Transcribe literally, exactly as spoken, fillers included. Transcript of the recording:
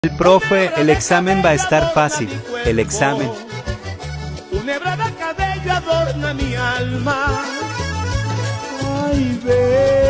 El profe, el examen va a estar fácil, el examen. Una hebra de cabello adorna mi alma. Ay, ve.